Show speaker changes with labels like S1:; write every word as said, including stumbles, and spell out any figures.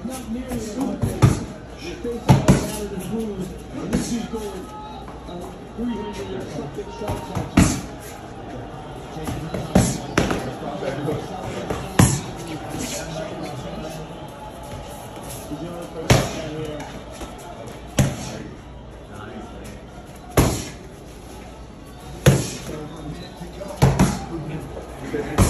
S1: not nearly as much as your face all battered and bruised, and this is going uh, three hundred or something shot touches.
S2: Thank you.